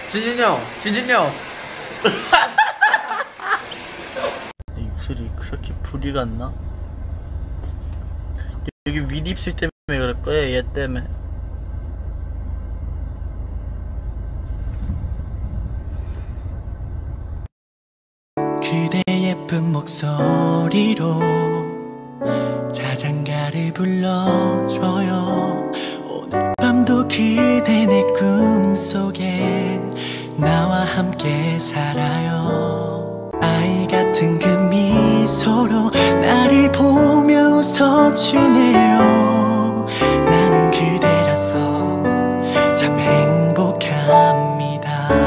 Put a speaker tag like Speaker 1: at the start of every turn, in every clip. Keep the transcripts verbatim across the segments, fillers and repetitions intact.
Speaker 1: 진진이 형, 진진이 형.
Speaker 2: 내 입술이 그렇게 불이 갔나? 여기 윗입술 때문에 그럴 거야, 얘 때문에.
Speaker 3: 그대 예쁜 목소리로 자장가를 불러줘요. 오늘 밤도 그대 내 꿈속에 나와 함께 살아요. 아이 같은 그 미소로 나를 보며 웃어주네요. 나는 그대라서 참 행복합니다.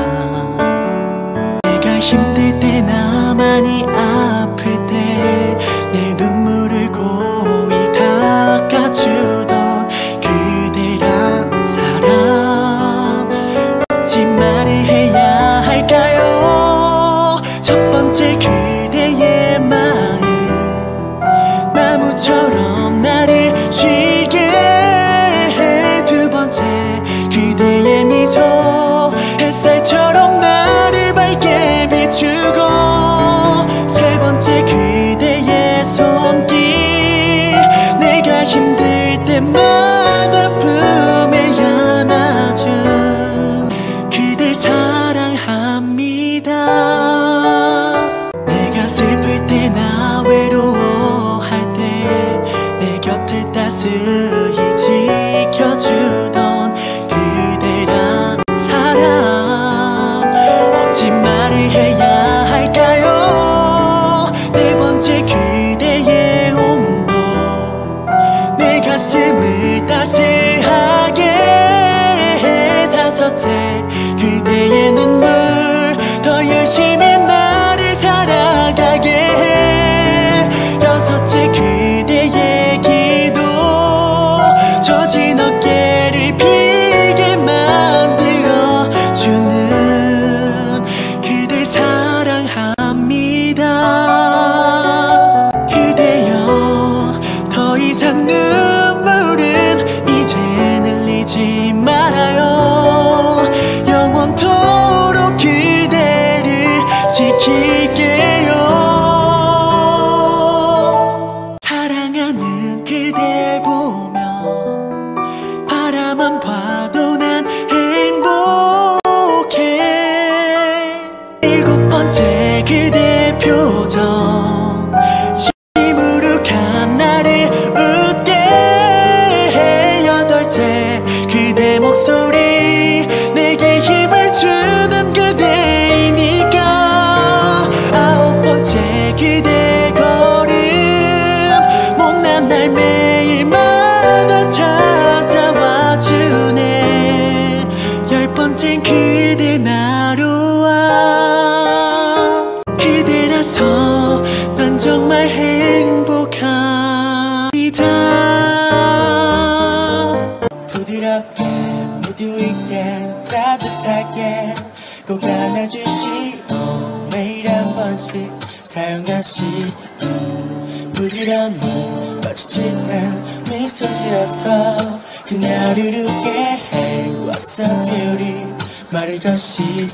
Speaker 3: 내가 힘들 때 나만이 아플 때 내 눈물을 고이 닦아주던 그대란 사람, 멋진 말을 해야 할까요? 첫 번째 그대의 마음 나무처럼 나를 쉬게 해. 두 번째 그대의 미소 햇살처럼 나를 밝게 비추고, 세 번째 그대의 손길 내가 힘들 때마다 품에 안아준 그댈 사랑합니다. 내가 슬플 때나 외로워할 때 내 곁을 따스히 지켜주던 그대란 사람, 멋진 말을 해야 할까요? 네 번째 그대의 온도 내 가슴을 따스하게 해. 다섯째 그대의 눈물 더 열심히 나를 살아가게 해. 여섯째 그대의 기도 젖은 어깨를 피게 만들어주는 그댈 사랑합니다. 그대여 더 이상 눈물은 이젠 흘리지 말아요. 영원토록 그대를 지킬게요. 사랑하는 그댈 보며 바라만 봐도 난 행복해. 일곱 번째 그대 표정 시무룩한 나를 웃게 해. 여덟째 그대 목소리 내게 힘을 주는 그대이니까. 아홉 번째 그대 걸음 못난 날 매일마다 찾아와 주네. 열 번째는 그대 나로 와. 그대라서 난 정말 행복합니다. 부드럽게 무드 있게 따뜻하게 꼭 안아주시오. 매일 한 번씩 사용하시오. 부드러운 눈 마주칠 땐 미소 지어서 그녀를 웃게 해. What's up beauty 말을 거시오.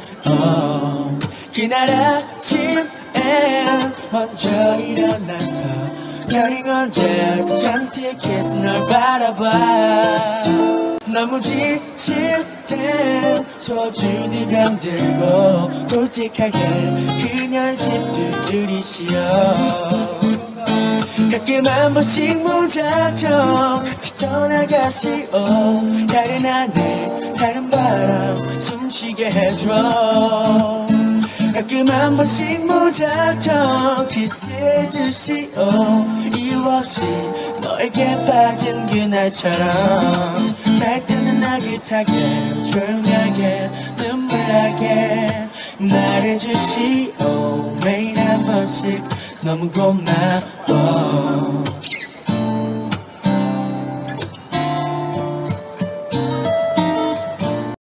Speaker 3: 그날 아침엔 먼저 일어나서 별이 언제서 잔뜩 키스 널 바라봐. 너무 지칠 땐 소중히 감들고 솔직하게 그녀의 집 두드리시오. 가끔 한 번씩 무작정 같이 떠나가시오. 다른 하늘 다른 바람 숨쉬게 해줘. 가끔 한 번씩 무작정 키스해주시오. 이유 없이 너에게 빠진 그날처럼 잘 때는 나긋하게 조용하게 눈물 나게 말해주시오. 매일 한 번씩 너무 고마워.